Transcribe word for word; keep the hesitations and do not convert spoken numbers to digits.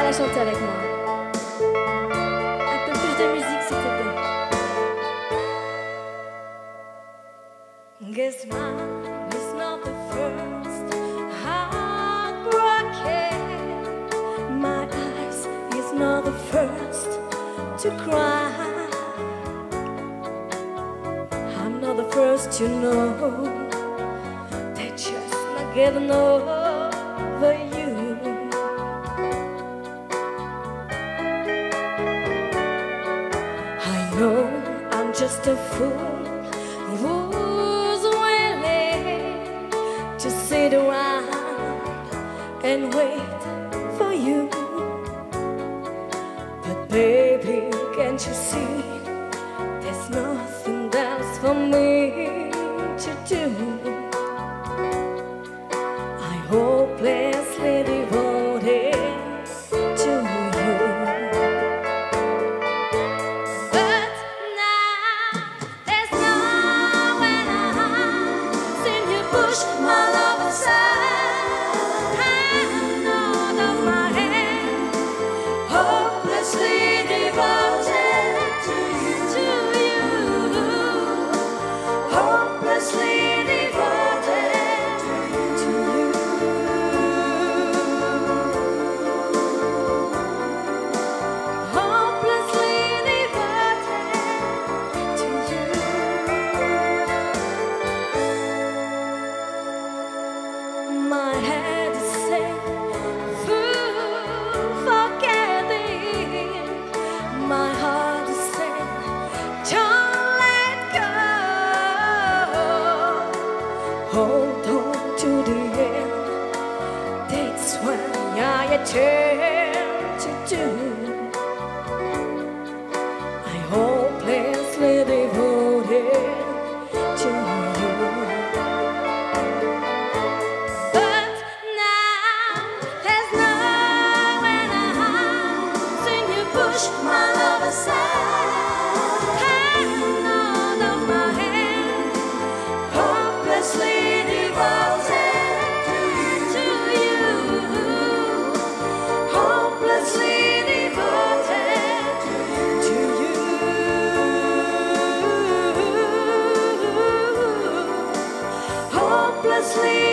à la chanter avec moi. Un peu plus de musique, s'il te plaît. Guess mine is not the first heartbroken. My eyes is not the first to cry. I'm not the first to know they just not getting over you. I know I'm just a fool who's willing to sit around and wait for you. But baby, can't you see there's nothing else for me to do? I hopelessly devoted to you. But now there's nowhere I've seen you push my love aside. Hand out of my hand, hopelessly devoted to you, to you, hopelessly devoted to you, hopelessly devoted to you. My head is set, full forgetting. My heart is set, don't let go. Hold on to the end, that's what I attempt to do. I hopelessly devoted to you. But now there's nowhere I've seen you push my love aside. Hand out of my hand, hopelessly devoted to you, hopelessly devoted to you, hopelessly